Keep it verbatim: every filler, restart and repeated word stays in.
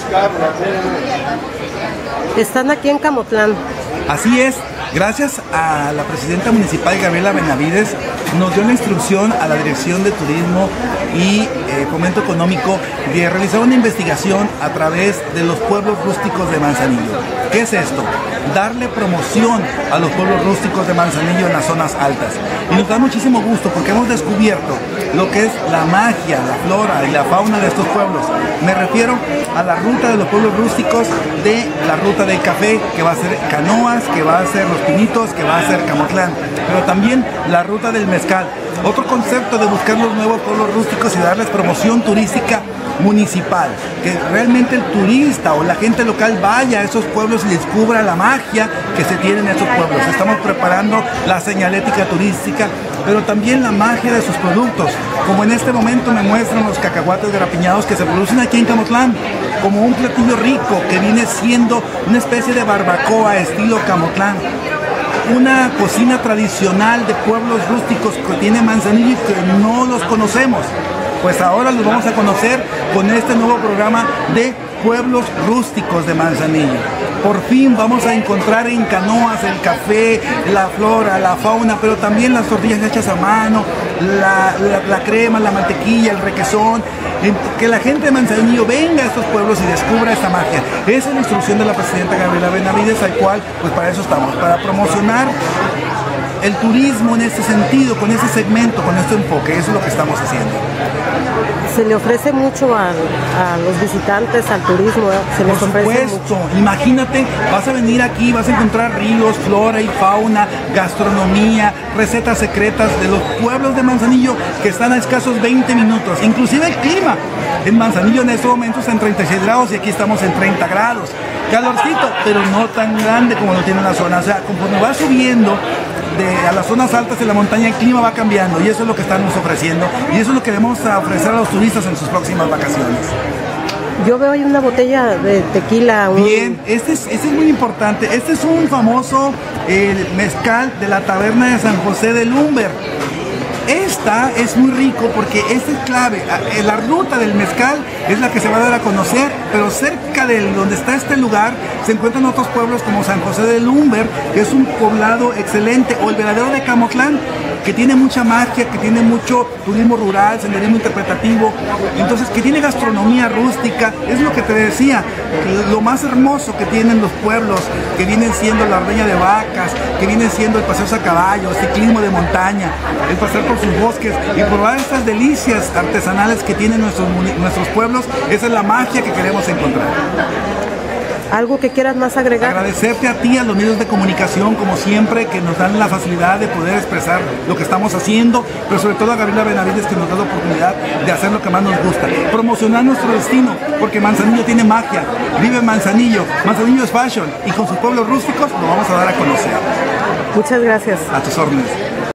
Están aquí en Camotlán. Así es, gracias a la presidenta municipal Gabriela Benavides, nos dio la instrucción a la Dirección de Turismo y eh, Fomento Económico de realizar una investigación a través de los pueblos rústicos de Manzanillo. ¿Qué es esto? Darle promoción a los pueblos rústicos de Manzanillo en las zonas altas. Y nos da muchísimo gusto porque hemos descubierto lo que es la magia, la flora y la fauna de estos pueblos. Me refiero a la ruta de los pueblos rústicos, de la ruta del café, que va a ser Canoas, que va a ser Los Pinitos, que va a ser Camotlán, pero también la ruta del mezcal. Otro concepto de buscar los nuevos pueblos rústicos y darles promoción turística municipal, que realmente el turista o la gente local vaya a esos pueblos y descubra la magia que se tiene en esos pueblos. Estamos preparando la señalética turística, pero también la magia de sus productos, como en este momento me muestran los cacahuates garapiñados que se producen aquí en Camotlán, como un platillo rico que viene siendo una especie de barbacoa estilo Camotlán. Una cocina tradicional de pueblos rústicos que tiene Manzanillo y que no los conocemos. Pues ahora los vamos a conocer con este nuevo programa de pueblos rústicos de Manzanillo. Por fin vamos a encontrar en Canoas el café, la flora, la fauna, pero también las tortillas hechas a mano, la, la, la crema, la mantequilla, el requesón. Que la gente de Manzanillo venga a estos pueblos y descubra esta magia. Esa es la instrucción de la presidenta Gabriela Benavides, al cual, pues para eso estamos, para promocionar el turismo en este sentido, con ese segmento, con este enfoque. Eso es lo que estamos haciendo. Se le ofrece mucho a, a los visitantes, al turismo, ¿eh? Se les Por ofrece supuesto, mucho. Imagínate, vas a venir aquí, vas a encontrar ríos, flora y fauna, gastronomía, recetas secretas de los pueblos de Manzanillo que están a escasos veinte minutos. Inclusive el clima en Manzanillo en estos momentos está en treinta y seis grados y aquí estamos en treinta grados. Calorcito, pero no tan grande como lo tiene la zona. O sea, conforme va subiendo de, a las zonas altas de la montaña, el clima va cambiando y eso es lo que estamos ofreciendo y eso es lo que vamos a ofrecer a los turistas en sus próximas vacaciones. Yo veo ahí una botella de tequila. Un... Bien, este es, este es muy importante. Este es un famoso eh, mezcal de la taberna de San José de Lumber. Esta es muy rico porque esta es clave. La ruta del mezcal es la que se va a dar a conocer, pero cerca de donde está este lugar se encuentran otros pueblos como San José de Lumber, que es un poblado excelente, o el Veladero de Camotlán, que tiene mucha magia, que tiene mucho turismo rural, senderismo interpretativo, entonces que tiene gastronomía rústica. Es lo que te decía, lo más hermoso que tienen los pueblos, que vienen siendo la ordeña de vacas, que vienen siendo el paseo a caballo, ciclismo de montaña, el pasear por sus bosques y probar estas delicias artesanales que tienen nuestros, nuestros pueblos. Esa es la magia que queremos encontrar. ¿Algo que quieras más agregar? Agradecerte a ti, a los medios de comunicación, como siempre, que nos dan la facilidad de poder expresar lo que estamos haciendo, pero sobre todo a Gabriela Benavides, que nos da la oportunidad de hacer lo que más nos gusta, promocionar nuestro destino, porque Manzanillo tiene magia, vive Manzanillo, Manzanillo es fashion, y con sus pueblos rústicos lo vamos a dar a conocer. Muchas gracias. A tus órdenes.